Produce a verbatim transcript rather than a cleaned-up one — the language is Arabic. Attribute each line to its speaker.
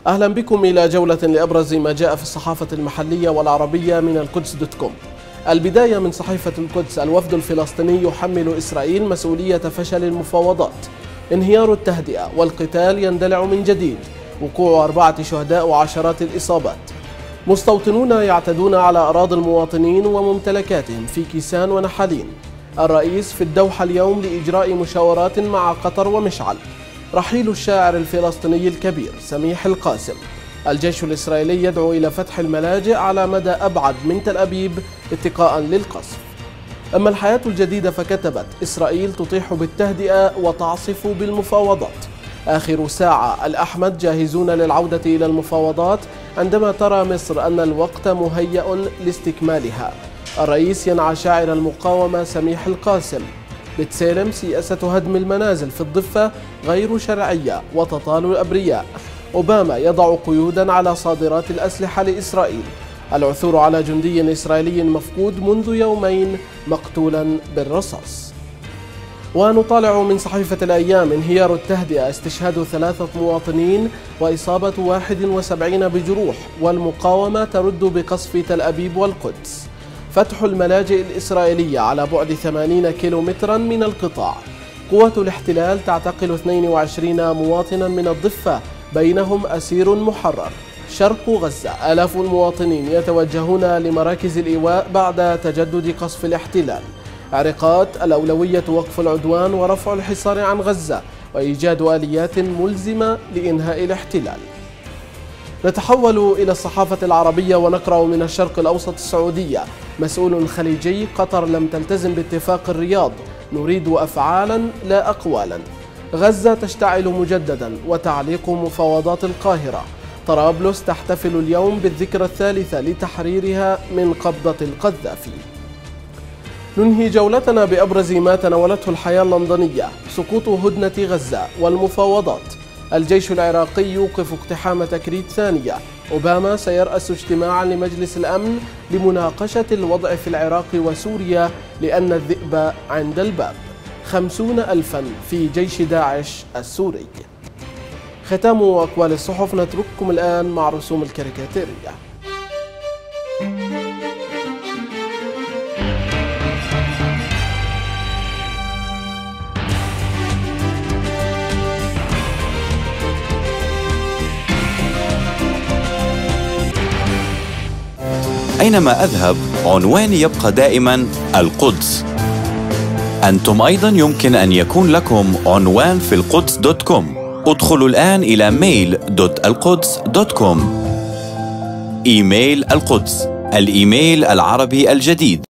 Speaker 1: أهلا بكم إلى جولة لأبرز ما جاء في الصحافة المحلية والعربية من القدس دوت كوم. البداية من صحيفة القدس. الوفد الفلسطيني يحمل إسرائيل مسؤولية فشل المفاوضات. انهيار التهدئة والقتال يندلع من جديد. وقوع أربعة شهداء وعشرات الإصابات. مستوطنون يعتدون على أراضي المواطنين وممتلكاتهم في كيسان ونحالين. الرئيس في الدوحة اليوم لإجراء مشاورات مع قطر ومشعل. رحيل الشاعر الفلسطيني الكبير سميح القاسم. الجيش الإسرائيلي يدعو إلى فتح الملاجئ على مدى أبعد من تل أبيب اتقاء للقصف. أما الحياة الجديدة فكتبت: إسرائيل تطيح بالتهدئة وتعصف بالمفاوضات. آخر ساعة. الأحمد جاهزون للعودة إلى المفاوضات عندما ترى مصر أن الوقت مهيأ لاستكمالها. الرئيس ينعى شاعر المقاومة سميح القاسم. بتسالم: سياسة هدم المنازل في الضفة غير شرعية وتطال الأبرياء. أوباما يضع قيودا على صادرات الأسلحة لإسرائيل. العثور على جندي إسرائيلي مفقود منذ يومين مقتولا بالرصاص. ونطالع من صحيفة الأيام: انهيار التهدئة، استشهاد ثلاثة مواطنين وإصابة واحد وسبعين بجروح، والمقاومة ترد بقصف تل أبيب والقدس. فتح الملاجئ الإسرائيلية على بعد ثمانين كيلومترا من القطاع. قوة الاحتلال تعتقل اثنين وعشرين مواطنا من الضفة، بينهم أسير محرر. شرق غزة: آلاف المواطنين يتوجهون لمراكز الإيواء بعد تجدد قصف الاحتلال. عرقات: الأولوية وقف العدوان ورفع الحصار عن غزة وإيجاد آليات ملزمة لإنهاء الاحتلال. نتحول إلى الصحافة العربية ونقرأ من الشرق الأوسط السعودية: مسؤول خليجي: قطر لم تلتزم باتفاق الرياض، نريد أفعالا لا أقوالا. غزة تشتعل مجددا وتعليق مفاوضات القاهرة. طرابلس تحتفل اليوم بالذكرى الثالثة لتحريرها من قبضة القذافي. ننهي جولتنا بأبرز ما تناولته الحياة اللندنية: سقوط هدنة غزة والمفاوضات. الجيش العراقي يوقف اقتحام تكريت ثانية. أوباما سيرأس اجتماعا لمجلس الأمن لمناقشة الوضع في العراق وسوريا لأن الذئب عند الباب. خمسون ألفا في جيش داعش السوري. ختام أقوال الصحف. نترككم الآن مع رسوم الكاريكاتيرية.
Speaker 2: أينما أذهب عنواني يبقى دائما القدس. أنتم أيضا يمكن أن يكون لكم عنوان في القدس دوت كوم. ادخلوا الآن إلى ميل دوت القدس دوت كوم. إيميل القدس، الإيميل العربي الجديد.